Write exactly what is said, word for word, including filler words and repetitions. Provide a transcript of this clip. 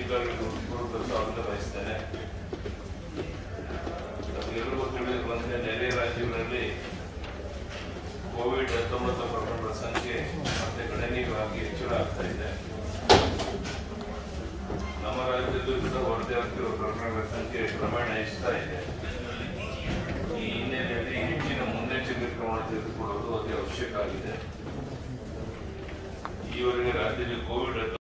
ಅಧಿಕಾರಿಗಳು ಸ್ವಾಗತ ಬಯಸ್ತೇನೆ. ನಮಗೆಲ್ಲರಿಗೂ ತಿಳಿದಿರುವಂತೆ ನೆರೆ ರಾಜ್ಯಗಳಲ್ಲಿ ಕೋವಿಡ್ ಹತ್ತೊಂಬತ್ತು ಪ್ರಕರಣಗಳ ಸಂಖ್ಯೆ ಮತ್ತೆ ಗಣನೀಯವಾಗಿ ಹೆಚ್ಚಳ ಆಗ್ತಾ ಇದೆ. ನಮ್ಮ ರಾಜ್ಯದಲ್ಲೂ ಕೂಡ ವರದಿಯಾಗುತ್ತಿರುವ ಪ್ರಕರಣಗಳ ಸಂಖ್ಯೆ ಪ್ರಮಾಣ ಹೆಚ್ಚುತ್ತಾ ಇದೆ. ಈ ಹಿನ್ನೆಲೆಯಲ್ಲಿ ಹೆಚ್ಚಿನ ಮುನ್ನೆಚ್ಚರಿಕೆ ಕ್ರಮ ತೆಗೆದುಕೊಳ್ಳುವುದು ಅತಿ ಅವಶ್ಯಕ ಆಗಿದೆ. ಈವರೆಗೆ ರಾಜ್ಯದಲ್ಲಿ ಕೋವಿಡ್